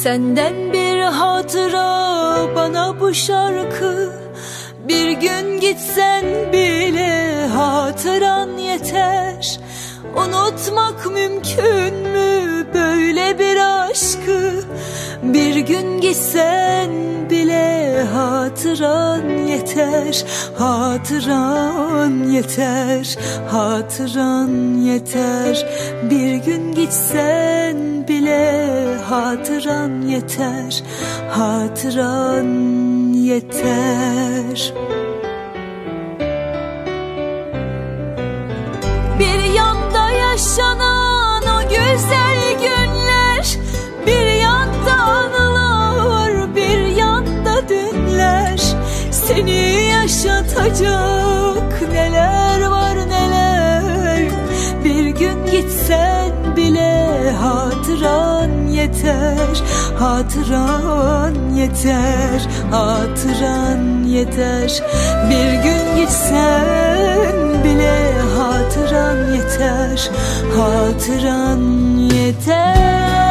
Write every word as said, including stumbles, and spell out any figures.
Senden bir hatıra bana bu şarkı. Bir gün gitsen bile hatıran yeter. Unutmak mümkün mü böyle bir aşkı? Bir gün gitsen bile hatıran yeter. Hatıran yeter, hatıran yeter. Bir gün gitsen bile hatıran yeter. Hatıran yeter. Bir yanda yaşanan o güzel günler, bir yanda anılar, bir yanda dünler. Seni yaşatacak neler var neler. Bir gün gitsen bile hatıran yeter. Hatıran yeter, hatıran yeter. Bir gün gitsen bile hatıran yeter. Hatıran yeter.